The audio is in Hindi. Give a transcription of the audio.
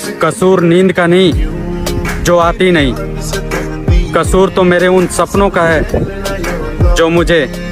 कसूर नींद का नहीं जो आती नहीं, कसूर तो मेरे उन सपनों का है जो मुझे